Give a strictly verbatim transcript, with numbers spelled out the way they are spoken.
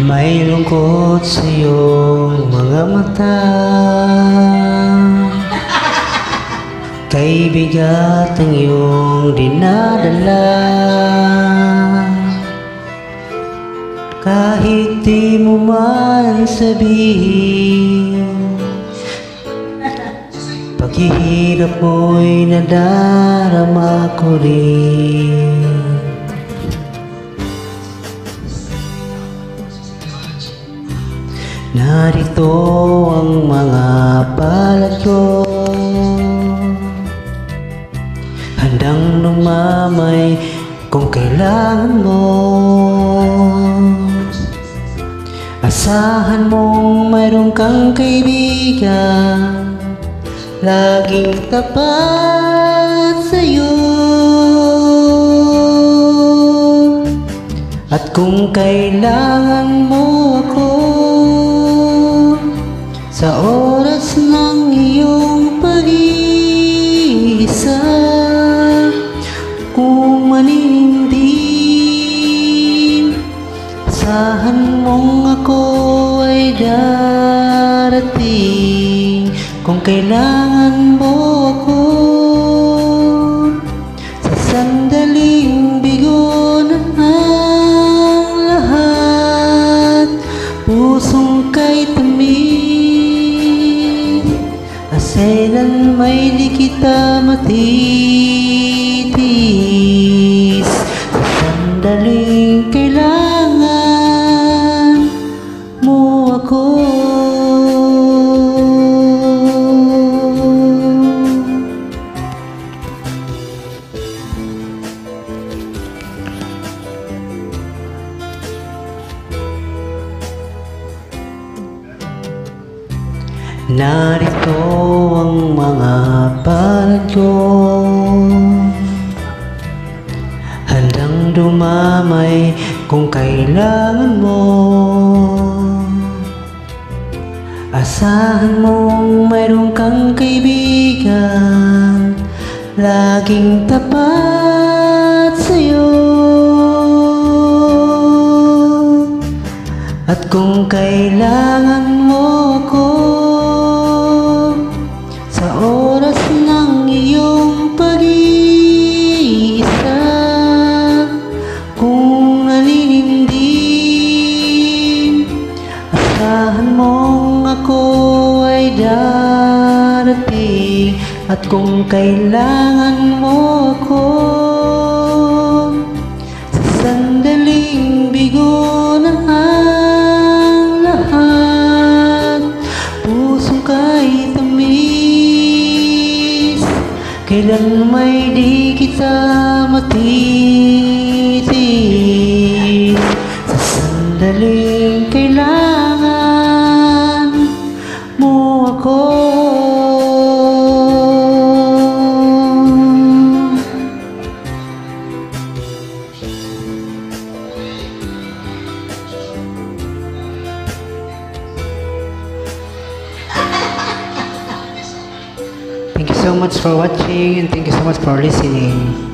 May lungkot sa iyong mga mata, kay bigat ang iyong dinadala. Kahit di mo man sabihin, paghihirap mo'y nadarama ko rin. Narito ang mga palad ko, handang lumamay kung kailangan mo. Asahan mong mayroon kang kaibigan, laging tapat sa'yo. At kung kailangan mo ako, sa oras ng iyong pag-iisa, kung maninindim, asahan mong ako ay darating. Kung kailangan mo ako, sa sandaling bigo na ang lahat, pusong kay tamis, aselan may di kita matitis. Sa sandaling kailangan mo ako, narito ang mga palad ko, handang dumamay kung kailangan mo. Asahan mong mayroon kang kaibigan, laging tapat sa'yo. At kung kailangan mo ako, sa oras ng iyong pag-iisa, kung naninindim, asahan mong ako ay darating. At kung kailangan mo ako, sa sandaling bigo na ang lahat, pusong kay tamis, kailan may di kita matitis. Sa sandaling kailangan mo ako, thank you so much for watching and thank you so much for listening.